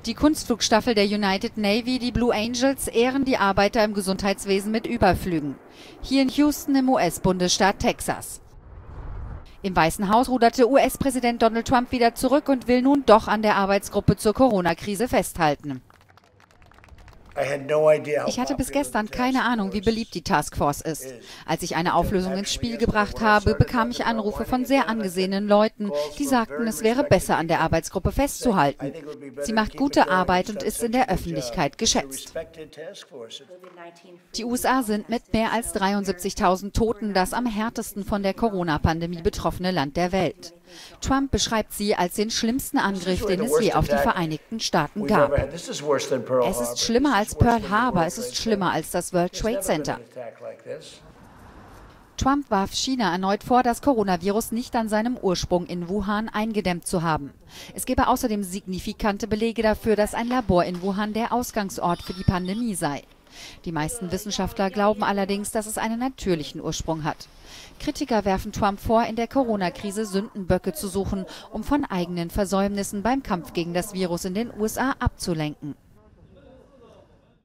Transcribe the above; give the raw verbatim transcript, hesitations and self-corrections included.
Die Kunstflugstaffel der United Navy, die Blue Angels, ehren die Arbeiter im Gesundheitswesen mit Überflügen. Hier in Houston im U S-Bundesstaat Texas. Im Weißen Haus ruderte U S-Präsident Donald Trump wieder zurück und will nun doch an der Arbeitsgruppe zur Corona-Krise festhalten. Ich hatte bis gestern keine Ahnung, wie beliebt die Taskforce ist. Als ich eine Auflösung ins Spiel gebracht habe, bekam ich Anrufe von sehr angesehenen Leuten, die sagten, es wäre besser, an der Arbeitsgruppe festzuhalten. Sie macht gute Arbeit und ist in der Öffentlichkeit geschätzt. Die U S A sind mit mehr als dreiundsiebzigtausend Toten das am härtesten von der Corona-Pandemie betroffene Land der Welt. Trump beschreibt sie als den schlimmsten Angriff, den es je auf die Vereinigten Staaten gab. Es ist schlimmer als Pearl Harbor, es ist schlimmer als das World Trade Center. Trump warf China erneut vor, das Coronavirus nicht an seinem Ursprung in Wuhan eingedämmt zu haben. Es gebe außerdem signifikante Belege dafür, dass ein Labor in Wuhan der Ausgangsort für die Pandemie sei. Die meisten Wissenschaftler glauben allerdings, dass es einen natürlichen Ursprung hat. Kritiker werfen Trump vor, in der Corona-Krise Sündenböcke zu suchen, um von eigenen Versäumnissen beim Kampf gegen das Virus in den U S A abzulenken.